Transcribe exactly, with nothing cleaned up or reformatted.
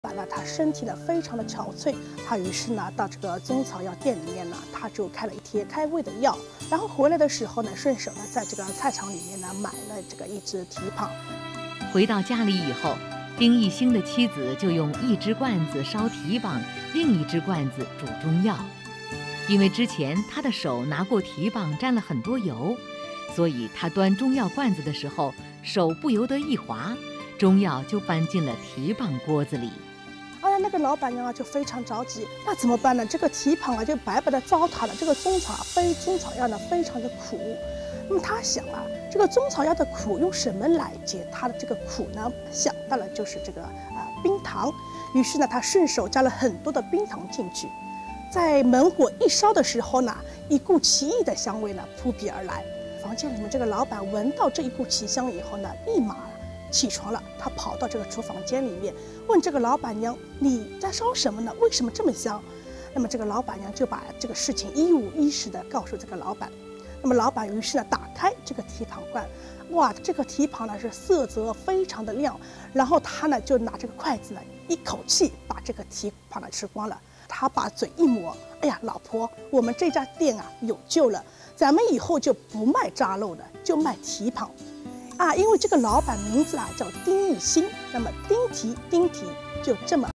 板呢，他身体呢非常的憔悴，他于是呢到这个中草药店里面呢，他就开了一贴开胃的药，然后回来的时候呢，顺手呢在这个菜场里面呢买了这个一只蹄膀。 回到家里以后，丁义兴的妻子就用一只罐子烧蹄膀，另一只罐子煮中药。因为之前他的手拿过蹄膀沾了很多油，所以他端中药罐子的时候手不由得一滑，中药就搬进了蹄膀锅子里。 啊，那个老板娘啊就非常着急，那怎么办呢？这个蹄膀啊就白白的糟蹋了，这个中草非中草药呢非常的苦。那么他想啊，这个中草药的苦用什么来解它的这个苦呢？想到了就是这个啊、呃、冰糖，于是呢他顺手加了很多的冰糖进去，在猛火一烧的时候呢，一股奇异的香味呢扑鼻而来。房间里面这个老板闻到这一股奇香以后呢，立马起床了，他跑到这个厨房间里面，问这个老板娘：“你在烧什么呢？为什么这么香？”那么这个老板娘就把这个事情一五一十的告诉这个老板。那么老板于是呢打开这个蹄膀罐，哇，这个蹄膀呢是色泽非常的亮，然后他呢就拿这个筷子呢一口气把这个蹄膀呢吃光了。他把嘴一抹，哎呀，老婆，我们这家店啊有救了，咱们以后就不卖扎肉了，就卖蹄膀。啊，因为这个老板名字啊叫丁义兴，那么丁蹄丁蹄就这么